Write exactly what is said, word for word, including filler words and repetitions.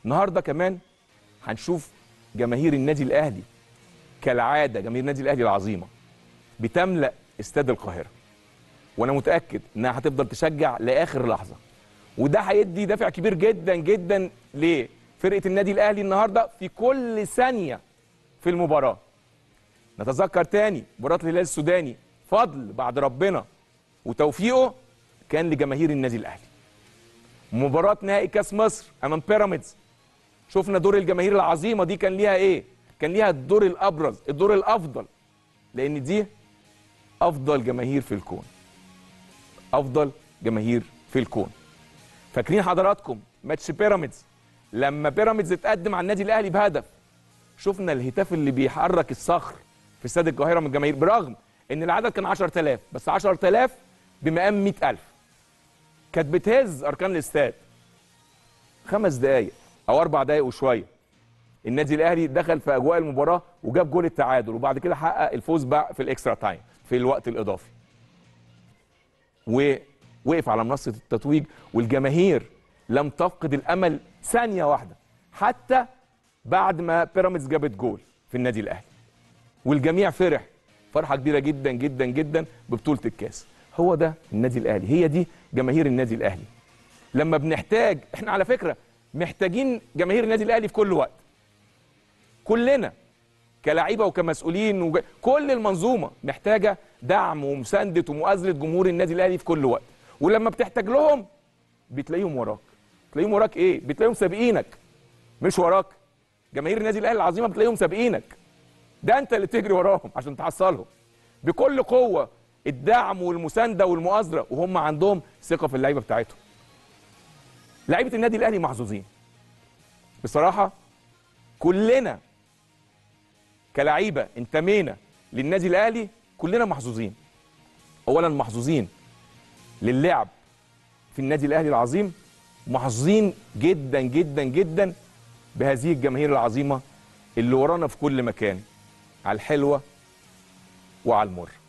النهارده كمان هنشوف جماهير النادي الاهلي كالعاده، جماهير النادي الاهلي العظيمه بتملا استاد القاهره، وانا متاكد انها هتفضل تشجع لاخر لحظه، وده هيدي دافع كبير جدا جدا لفرقه النادي الاهلي النهارده في كل ثانيه في المباراه. نتذكر تاني مباراه الهلال السوداني، فضل بعد ربنا وتوفيقه كان لجماهير النادي الاهلي. مباراه نهائي كاس مصر امام بيراميدز، شفنا دور الجماهير العظيمه دي كان ليها ايه؟ كان ليها الدور الابرز، الدور الافضل، لان دي افضل جماهير في الكون، افضل جماهير في الكون. فاكرين حضراتكم ماتش بيراميدز لما بيراميدز اتقدم على النادي الاهلي بهدف؟ شفنا الهتاف اللي بيحرك الصخر في استاد القاهره من الجماهير، برغم ان العدد كان عشرة آلاف، بس عشرة آلاف بمقام مئة ألف، كانت بتهز اركان الاستاد. خمس دقائق او اربع دقائق وشويه النادي الاهلي دخل في اجواء المباراه وجاب جول التعادل، وبعد كده حقق الفوز بقى في الاكسترا تايم في الوقت الاضافي، ووقف على منصه التتويج، والجماهير لم تفقد الامل ثانيه واحده حتى بعد ما بيراميدز جابت جول في النادي الاهلي، والجميع فرح فرحه كبيره جدا جدا جدا ببطوله الكاس. هو ده النادي الاهلي، هي دي جماهير النادي الاهلي. لما بنحتاج، احنا على فكره محتاجين جماهير النادي الاهلي في كل وقت، كلنا كلاعيبه وكمسؤولين وج... كل المنظومه محتاجه دعم ومسانده ومؤازره جمهور النادي الاهلي في كل وقت، ولما بتحتاج لهم بتلاقيهم وراك. بتلاقيهم وراك ايه؟ بتلاقيهم سابقينك، مش وراك. جماهير النادي الاهلي العظيمه بتلاقيهم سابقينك، ده انت اللي تجري وراهم عشان تحصلهم بكل قوه، الدعم والمسانده والمؤازره، وهم عندهم ثقه في اللعيبه بتاعتهم. لعيبه النادي الاهلي محظوظين بصراحه، كلنا كلاعيبه انتمينا للنادي الاهلي كلنا محظوظين. اولا محظوظين للعب في النادي الاهلي العظيم، محظوظين جدا جدا جدا بهذه الجماهير العظيمه اللي ورانا في كل مكان، على الحلوه وعلى المر.